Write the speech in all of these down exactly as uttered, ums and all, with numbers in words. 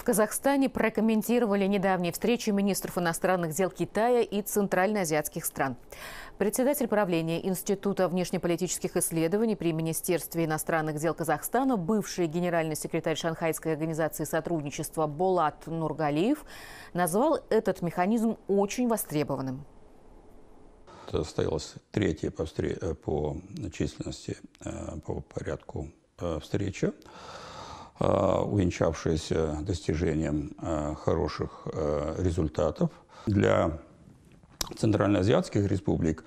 В Казахстане прокомментировали недавние встречи министров иностранных дел Китая и центральноазиатских стран. Председатель правления Института внешнеполитических исследований при Министерстве иностранных дел Казахстана, бывший генеральный секретарь Шанхайской организации сотрудничества Болат Нургалиев, назвал этот механизм очень востребованным. Это состоялась третья по, по численности, по порядку встреча, увенчавшаяся достижением хороших результатов. Для центральноазиатских республик,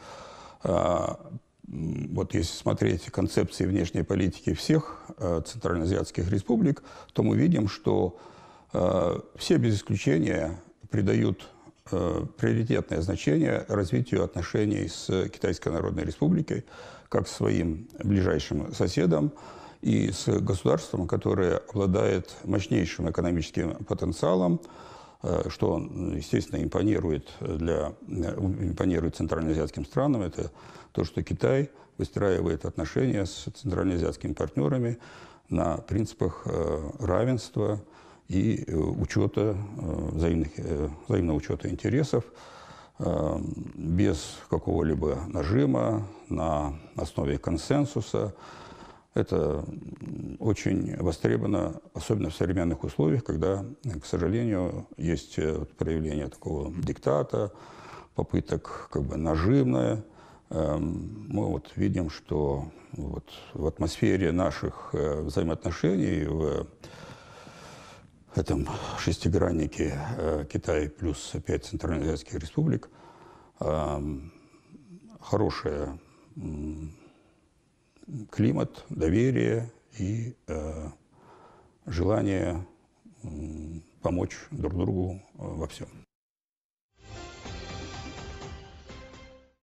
вот если смотреть концепции внешней политики всех центральноазиатских республик, то мы видим, что все без исключения придают приоритетное значение развитию отношений с Китайской Народной Республикой, как своим ближайшим соседом и с государством, которое обладает мощнейшим экономическим потенциалом, что, естественно, импонирует, для, импонирует центральноазиатским странам. Это то, что Китай выстраивает отношения с центральноазиатскими партнерами на принципах равенства и учета, взаимных, взаимного учета интересов, без какого-либо нажима, на основе консенсуса. Это очень востребовано, особенно в современных условиях, когда, к сожалению, есть проявление такого диктата, попыток как бы нажимное. Мы вот видим, что вот в атмосфере наших взаимоотношений, в этом шестиграннике Китай плюс пять центральноазиатских республик, хорошая климат, доверие и э, желание э, помочь друг другу во всем.